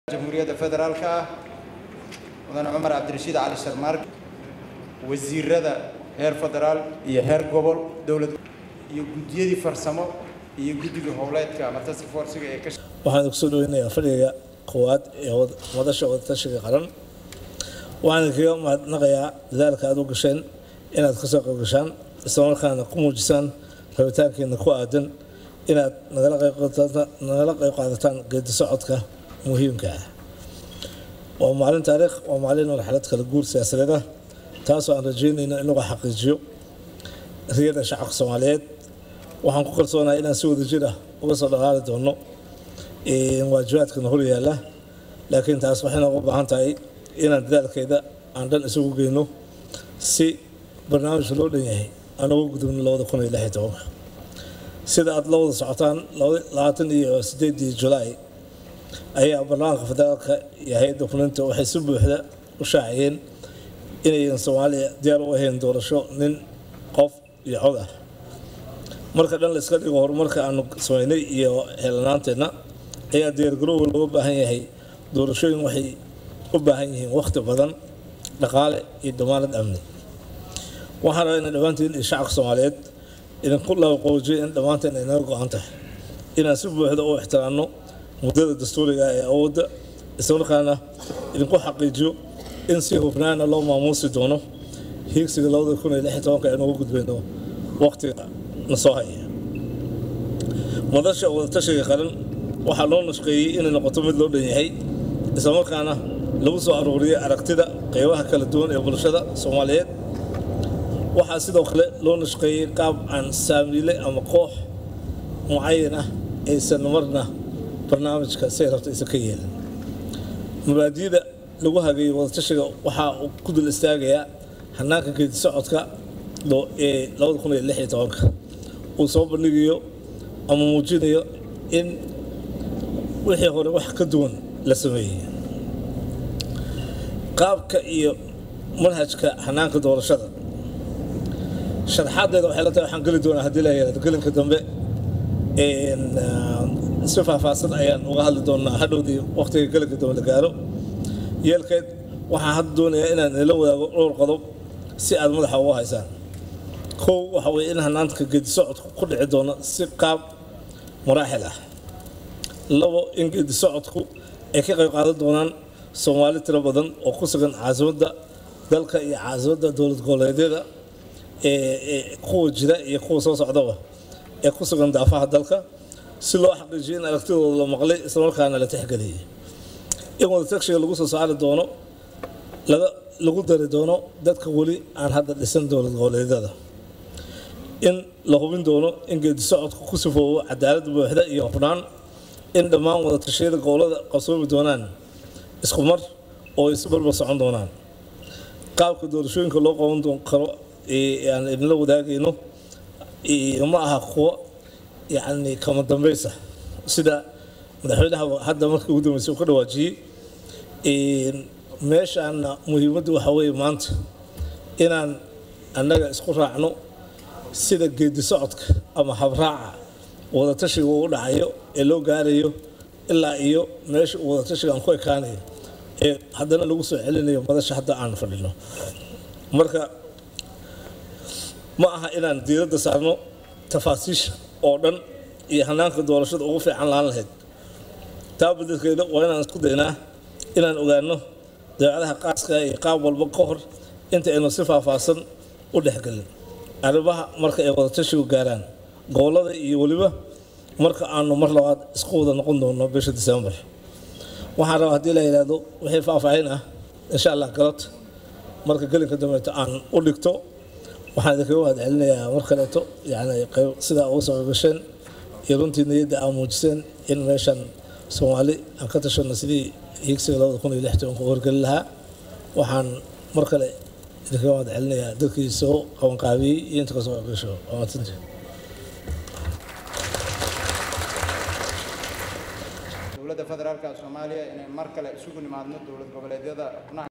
جمهورية الفدرالكا ودان عمر عبدراشid على Sharmarke وزير هذا هير فدرال يهير قبل دولة يجودي فرسمه يجودي هولات كمتاسك فورسية كش. waxaan ugu soo dhaweynayaa fadhiga qowaad ee madasha wadatashiga qaran waxaan kaga mahadnaqayaa dadaalka aad u gasheen inaad ka soo qaybgashaan isla markaana ku muujisaan rabitaankeena ku aadan inaad nagala qayb qaadataan geedi socodka muhiimka ah waa maalin taariikh waa maalin marxalad kala guur siyaasadeed ah taasoo aan rajeynayno in lagu xaqiijiyo riyada shacabka Soomaaliyeed waxaan ku kalsoonahay inaan si wada jir ah uga soo dhaqaali doono waajibaadkana hor yaala laakiin taas waxay nooga baahan tahay inaan dadaalkeeda aan dhan isugu geyno si barnaamijka loo dhan yahay aan uga gudubno 2016 sida aad la wada socotaan 28 July ayaa barnaamijka federaalka yahay dokumento waxay si buuxda u shaaciyeen inay Soomaaliya diyaar u ahayn doorasho nin qof iyo cod ah marka dhan la iska dhigo horumarka aanu sameynay iyo helanaanteena ayaa diyaargarow loo baahan yahay doorashooyin waxay u baahan yihiin waqti badan dhaqaale iyo damaanad amni waxaan rabaa dhawaantiin shacabka Soomaaliyeed in kullu qowjiyo in dhamaanteen ay naga go'an tahay inaan si buuxda u ixtiraamno muddada dastuuriga ee awoodda isla markaana idinku xaqiijiyo in si hufnaan loo maamuusi doono higsiga 2016 ee ugu gudbeyno waqtiga nasoo haya madasha wadatashiga qaran waxaa loo nashqeeyay inay noqoto mid loo dhan yahay isla markaana lagu soo arooriyay aragtida qaybaha kala duwan ee bulshada Soomaaliyeed waxaa sidoo kale loo nashqeeyay qaab aan saamile ama koox mucayan ah aysan marna barnaamijka si rabta isa ka yeelan mubaadida lagu hagayo wadatashiga waxa uu ku dul istaagayaa hanaanka geedi socodka ee 2016 uu soo bandhigayo ama muujinayo in wixii hore wax ka duwan la sameeyay qaabka iyo manhajka hanaanka doorashada sharaxadeeda waxay la tahay waxaan gali doonaa hadii la yiraahdo galinka dambe si faahfaahsan ayaan uga hadli doonaa hadhowdii waqtiga galinka dambe la gaaro yeelkeed waxaan had doonayaa inaan la wadaago dhowr qodob si aad madaxa uga haysaan kow waxa weeye in hanaanka geedi socodku ku dhici doono si qaab maraaxil ah labo in geedi socodku ay ka qayb qaadan doonaan Soomaali tiro badan oo ku sugan caasimadda dalka iyo caasimadda dowlad goboleedyada kuwa jira iyo kuwa soo socdaba ee ku sugan daafaha dalka si loo xaqiijiyo in aragtidooda la maqlay isla markaana la tixgeliyay in wadatashiga lagu soo saari doono lagu dari doono dadka wali aan hadda dhisan dowlad goboleedyada in la hubin doono in geedi socodku ku sifoobo cadaalad buuxda iyo hufnaan in dhammaan wadatashiyada gobolada qabsoomi doonaan isku mar oo is barbar socon doonaan qaabka doorashooyinka loo qaban karo aan idinla wadaagayno ma aha kuwa yani kama dambaysa sida madaxweynaha hadda markii ugu dambeysay ka dhawaajiyay meeshaana muhiimaddu waxa weeye maanta inaan annaga isku raacno sida geedi socodka ama habraaca wadatashiga uu dhacayo ee loo gaarayo ilaa iyo meesha wadatashiga aan ku ekaanayo ee haddana lagu soo celinayo madasha hadda aan fadhino marka ma aha inaan diiradda saarno tafaasiisha oo dhan iyo hanaanka doorashada ugu fiican laan lahayd taa beddelkeeda waa inaan isku daynaa inaan ogaano dabeecadaha qaaska iyo qaab walba ka hor inta aynu si faahfaahsan u dhexgelin arrimaha marka ay wadatashigu gaaraan gobolada iyo waliba marka aanu mar labaad isku wada noqon doono bisha December waxaan rabaa hadii la yiraahdo wixii faahfaahin ah insha Allah galabta marka galinka dambe aan u dhigto waxaan idinka wada celinayaa mar kaleeto yani sida uu soo gasheen iyo runtii niyadda aan muujiseen in meeshan Soomaali aan ka tashano sidii higsiga 2016 ku horgal lahaa waxaan mar kale idinka wada celinayaa dadkii soo qaban qaabiyay iyo inta ka soo gasho wadatashiga dowladda federaalka Soomaaliya inay mar kale isugu nimaadno dowlad goboleedyada